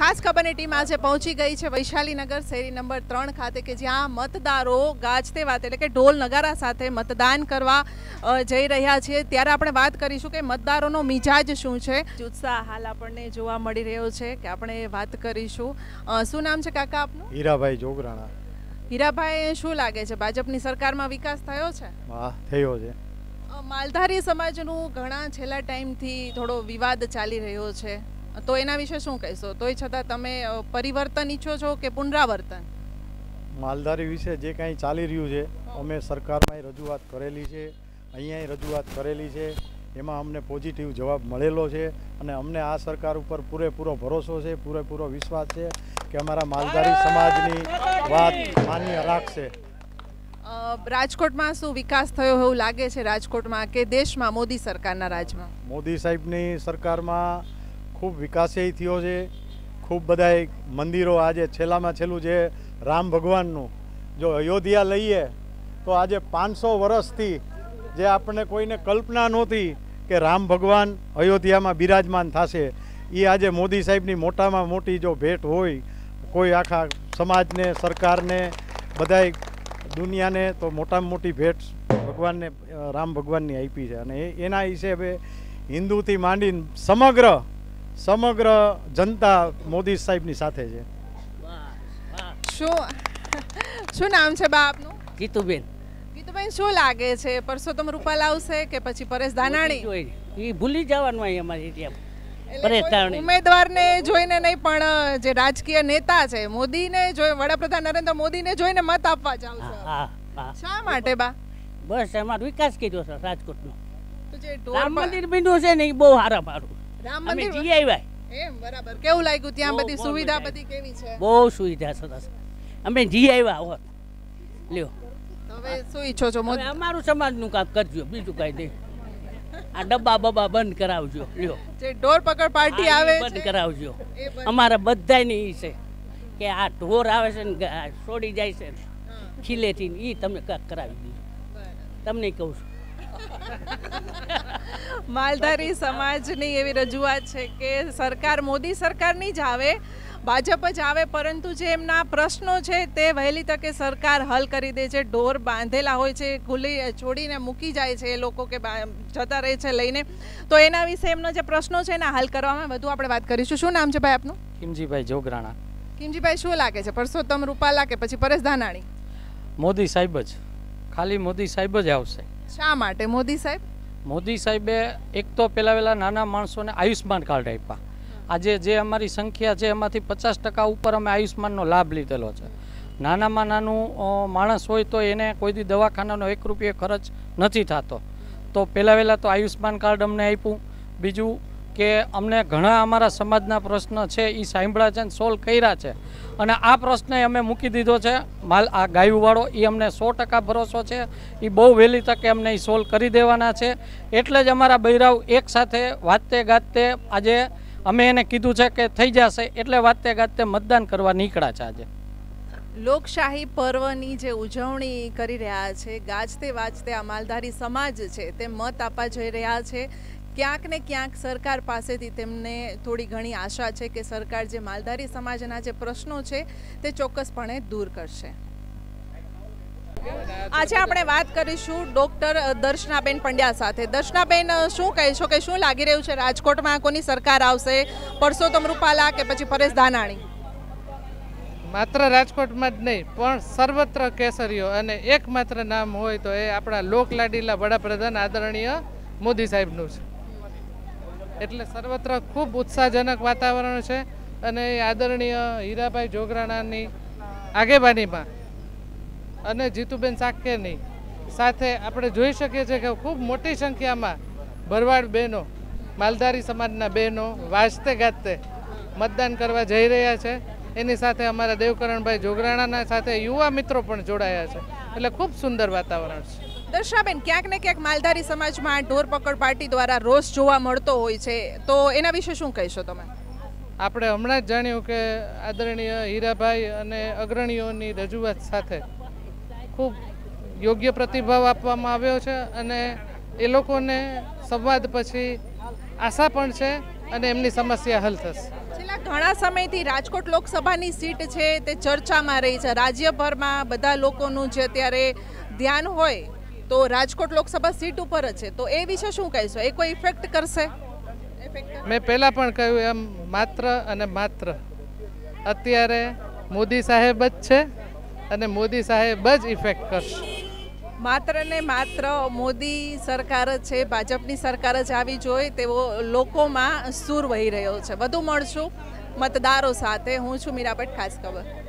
ખાસ ખબરની ટીમ આજે પહોંચી ગઈ છે વૈશાલીનગર શેરી નંબર 3 ખાતે કે જ્યાં મતદારો ગાજતે વાત એટલે કે ઢોલ નગારા સાથે મતદાન કરવા જઈ રહ્યા છે। ત્યારે આપણે વાત કરીશું કે મતદારોનો મિજાજ શું છે, ઉત્સાહ હાલ આપણને જોવા મળી રહ્યો છે કે આપણે વાત કરીશું। શું નામ છે કાકા આપનું? હીરાભાઈ જોગરાણા। હીરાભાઈ, શું લાગે છે ભાજપની સરકારમાં વિકાસ થયો છે? હા, થયો છે। માલધારી સમાજનું ઘણા છેલ્લા ટાઈમથી થોડો વિવાદ ચાલી રહ્યો છે, તો એના વિશે શું કહેશો? તોય છતાં તમે પરિવર્તન ઈચ્છો છો કે પુનરાવર્તન? માલધારી વિશે જે કાંઈ ચાલી રહ્યું છે અમે સરકારમાં રજૂઆત કરેલી છે, અહીંયા રજૂઆત કરેલી છે, એમાં અમને પોઝિટિવ જવાબ મળેલો છે અને અમને આ સરકાર ઉપર પૂરેપૂરો ભરોસો છે, પૂરેપૂરો વિશ્વાસ છે કે અમારા માલધારી સમાજની વાત માન્ય રાખશે। રાજકોટમાં શું વિકાસ થયો એવું લાગે છે રાજકોટમાં કે દેશમાં મોદી સરકારના રાજમાં? મોદી સાહેબની સરકારમાં ખૂબ વિકાસ થયો છે। ખૂબ બધાય મંદિરો આજે છેલ્લામાં છેલ્લું જે રામ ભગવાનનું જો અયોધ્યા લઈએ તો આજે 500 વર્ષથી જે આપણને કોઈને કલ્પના નહોતી કે રામ ભગવાન અયોધ્યામાં બિરાજમાન થશે, એ આજે મોદી સાહેબની મોટામાં મોટી જો ભેટ હોય કોઈ આખા સમાજને, સરકારને, બધાય દુનિયાને, તો મોટામાં મોટી ભેટ ભગવાનને, રામ ભગવાનની આપી છે। અને એના હિસાબે હિન્દુથી માંડીને સમગ્ર જનતા મોદી સાહેબની સાથે છે। શું નામ છે બા આપનું? ગીતુબેન। ગીતુબેન, શું લાગે છે પરસોત્તમ રૂપાલા આવશે કે પછી પરેશ ધાનાણી? એ ભૂલી જવાનું હોય અમારી ત્યાં પરેશ ધાનાણી ઉમેદવારને જોઈને નહીં પણ જે રાજકીય નેતા છે મોદીને જોઈ, વડાપ્રધાન નરેન્દ્ર મોદીને જોઈને મત આપવા જાવ છો, શા માટે બા? બસ અમારો વિકાસ કર્યો છે રાજકોટનો। તો જે રામ મંદિર બન્યું છે ને એ બહુ સારા મારું રામ અમે મંદિર જઈ આવ્યા। એમ, બરાબર। કેવું લાગ્યું ત્યાં? બધી સુવિધા બધી કેવી છે? બહુ સુવિધા સરસ, અમે જઈ આવ્યા હોત લ્યો। હવે શું ઈચ્છો છો? હવે અમારું સમાજનું કામ કરજો, બીજું કાંઈ નહીં। આ ડબ્બા બબ્બા બંધ કરાવજો લ્યો, જે ઢોર પકડ પાર્ટી આવે બંધ કરાવજો। અમારા બધાની ઈ છે કે આ ઢોર આવે છે ને છોડી જાય છે ખીલેથી, એ તમે કાંક કરાવી દીધું, તમને કહું છું। માલધારી સમાજની એવી રજૂઆત છે કે સરકાર મોદી સરકારની જ આવે, ભાજપ જ આવે, પરંતુ જે એમના પ્રશ્નો છે તે વહેલી તકે સરકાર હલ કરી દે છે। ઢોર બાંધેલા હોય છે, ખુલ્લી છોડીને મૂકી જાય છે એ લોકો કે જતા રહે છે લઈને, તો એના વિશે એમનો જે પ્રશ્નો છે એના હલ કરવામાં વધુ આપણે વાત કરીશું। શું નામ છે ભાઈ આપનું? કિમજીભાઈ જોગરાણા। કિમજીભાઈ, શું લાગે છે પરસોત્તમ રૂપાલા કે પછી પરેશ ધાનાણી? મોદી સાહેબ જ, ખાલી મોદી સાહેબ જ આવશે। શા માટે મોદી સાહેબ? મોદી સાહેબે એક તો પહેલા નાના માણસોને આયુષ્માન કાર્ડ આપ્યા। આજે જે અમારી સંખ્યા છે એમાંથી 50% ઉપર અમે આયુષ્માનનો લાભ લીધેલો છે। નાનામાં નાનું માણસ હોય તો એને કોઈ દી દવાખાનાનો 1 રૂપિયો ખર્ચ નથી થતો, તો પહેલાં તો આયુષ્માન કાર્ડ અમને આપ્યું। બીજું કે અમને ઘણા અમારા સમાજના પ્રશ્ન છે એ સાંભળ્યા છે અને સોલ્વ કર્યા છે, અને આ પ્રશ્ન અમે મૂકી દીધો છે। આ ગાયુંવાળો એ અમને 100% ભરોસો છે, એ બહુ વહેલી તકે અમને એ સોલ્વ કરી દેવાના છે। એટલે જ અમારા બૈરાવ એક સાથે વાતે ગાતે આજે અમે એને કીધું છે કે થઈ જશે, એટલે વાતે ગાતે મતદાન કરવા નીકળ્યા છે। આજે લોકશાહી પર્વની જે ઉજવણી કરી રહ્યા છે, ગાજતે વાજતે આ માલધારી સમાજ છે તે મત આપવા જઈ રહ્યા છે। ક્યાંક ને ક્યાંક સરકાર પાસેથી તેમને થોડી ઘણી આશા છે કે સરકાર જે માલધારી સમાજના જે પ્રશ્નો છે તે ચોક્કસપણે દૂર કરશે। આજે આપણે વાત કરીશું ડૉક્ટર દર્શનાબેન પંડ્યા સાથે। દર્શનાબેન, શું કહેશો કે શું લાગી રહ્યું છે રાજકોટમાં કોની સરકાર આવશે, પરસોત્તમ રૂપાલા કે પછી પરેશ ધાનાણી? માત્ર રાજકોટમાં જ નહીં પણ સર્વત્ર કેસરીઓ, અને એકમાત્ર નામ હોય તો એ આપણા લોકલાડીલા વડાપ્રધાન આદરણીય મોદી સાહેબનું છે। એટલે સર્વત્ર ખૂબ ઉત્સાહજનક વાતાવરણ છે, અને એ આદરણીય હીરાભાઈ જોગરાણાની આગેવાનીમાં અને જીતુબેન સાકેરની સાથે આપણે જોઈ શકીએ છીએ કે ખૂબ મોટી સંખ્યામાં ભરવાડ બહેનો, માલધારી સમાજના બહેનો વાજતે ગાજતે મતદાન કરવા જઈ રહ્યા છે। એની સાથે અમારા દેવકરણભાઈ જોગરાણાના સાથે યુવા મિત્રો પણ જોડાયા છે, એટલે ખૂબ સુંદર વાતાવરણ છે। દર્શનાબેન, ક્યાંક ને ક્યાંક માલધારી સમાજમાં ઢોર પકડ પાર્ટી દ્વારા રોષ જોવા મળતો હોય છે, તો એના વિશે શું કહેશો તમે? આપણે હમણાં જ જાણ્યું કે આદરણીય હીરાભાઈ અને અગ્રણીઓની રજૂઆત સાથે ખૂબ યોગ્ય પ્રતિભાવ આપવામાં આવ્યો છે, અને એ લોકોને સંવાદ પછી આશા પણ છે અને એમની સમસ્યા હલ થશે। છેલ્લા ઘણા સમયથી રાજકોટ લોકસભાની સીટ છે તે ચર્ચામાં રહી છે. રાજ્યભરમાં બધા લોકોનું જે અત્યારે ધ્યાન હોય તો રાજકોટ લોકસભા સીટ ઉપર જ છે. તો એ વિશે શું કહીશો? એ કોઈ ઇફેક્ટ કરશે? મેં પહેલાં પણ કહ્યું એમ માત્ર અને માત્ર અત્યારે મોદી સાહેબ જ છે અને મોદી સાહેબ જ ઇફેક્ટ કરશે. માત્ર ને માત્ર મોદી સરકાર જ છે, ભાજપની સરકાર જ આવી જોઈએ તેવો લોકોમાં સૂર વહી રહ્યો છે. વધુ મળશું મતદારો સાથે. હું છું મીરા ભટ્ટ, ખાસ ખબર.